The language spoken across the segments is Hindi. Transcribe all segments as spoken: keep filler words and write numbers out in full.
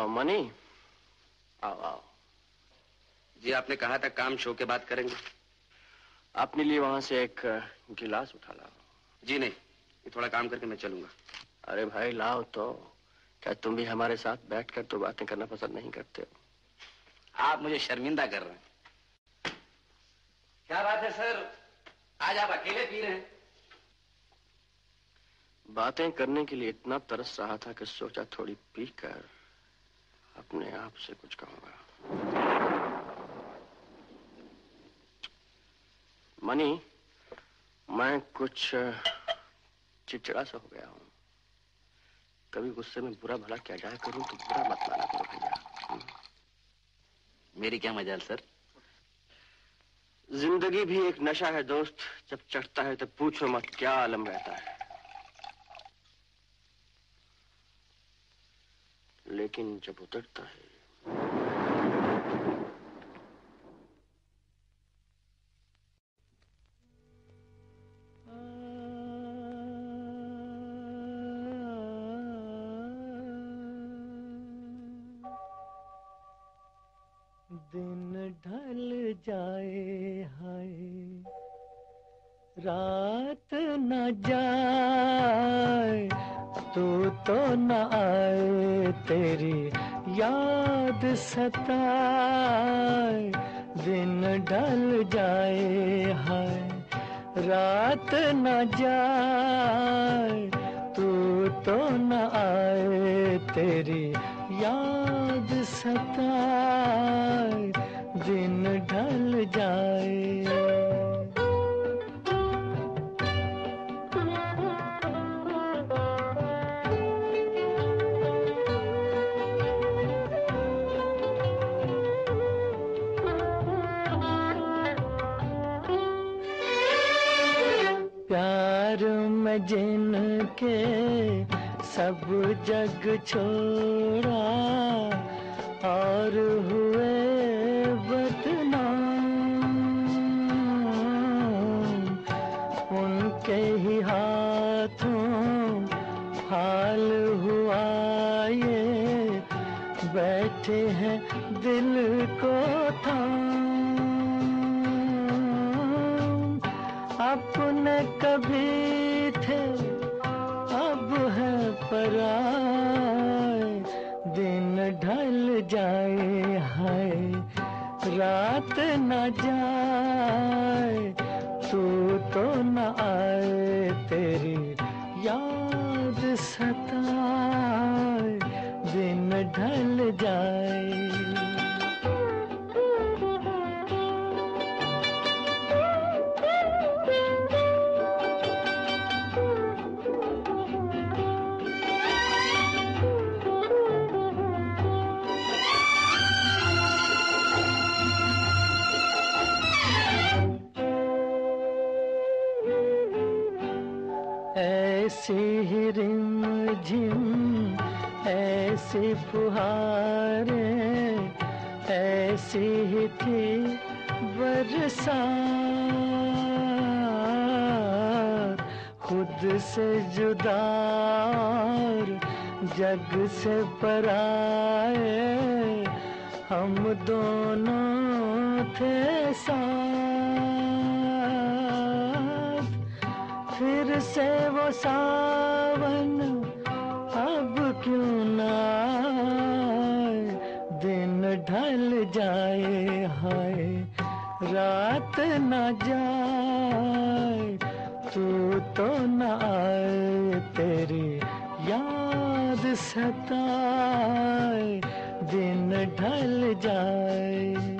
मनी, आओ आओ। जी आपने कहा था काम शो के बाद करेंगे। अपने लिए वहां से एक गिलास उठा लाओ। जी नहीं, ये थोड़ा काम करके मैं चलूंगा। अरे भाई लाओ तो। क्या तुम भी हमारे साथ बैठकर तो बातें करना पसंद नहीं करते हो? आप मुझे शर्मिंदा कर रहे हैं। क्या बात है सर, आज आप अकेले पी रहे हैं? बातें करने के लिए इतना तरस रहा था कि सोचा थोड़ी पीकर अपने आप से कुछ कहूंगा। मनी, मैं कुछ चिड़चिड़ा सा हो गया हूं। कभी गुस्से में बुरा भला क्या जाए करूं तो बुरा मत माना करो भैया। मेरी क्या मजाल सर। जिंदगी भी एक नशा है दोस्त, जब चढ़ता है तो पूछो मत क्या आलम रहता है, लेकिन जब उतरता है दिन ढल जाए हाय रात न जाए, तू तो न आए तेरी याद सताए। दिन ढल जाए हाय रात न जाए, तू तो न आए तेरी याद सताए। दिन ढल जाए। प्यार में जिनके सब जग छोड़ा और हुए बदनाम, उनके ही हाथों हाल हुआ ये, बैठे हैं दिल को थाम। अपने कभी थे अब है पराए। दिन ढल जाए हाय रात न जाए, तू तो न आए तेरी याद सताए। दिन ढल जाए। ऐसी ही रिमझिम ऐसी फुहारें, ऐसी ही थी बरसात। खुद से जुदा और जग से पराए, हम दोनों थे साथ। फिर से वो सावन अब क्यों ना आए। दिन ढल जाए हाय रात न जाए, तू तो न आए तेरी याद सताए। दिन ढल जाए।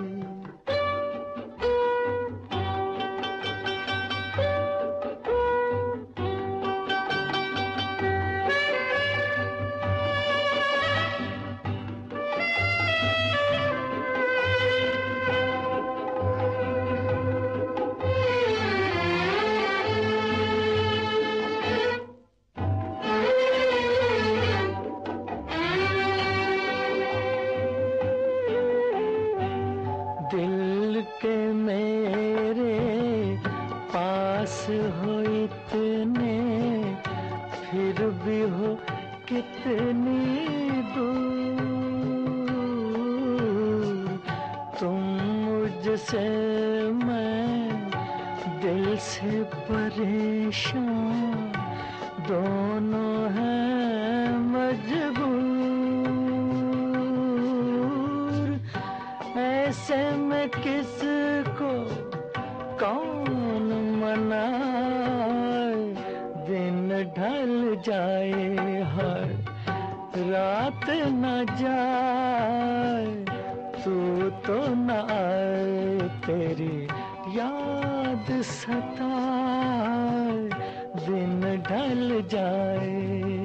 दिल के मेरे पास हो इतने, फिर भी हो कितनी दूर। तुझसे मैं दिल से परेशान, दोनों हैं मजबूर। ऐसे में किसको कौन मनाए, दिन ढल जाए हर रात न जाए, तू तो न आए, तेरी याद सताए, दिन ढल जाए।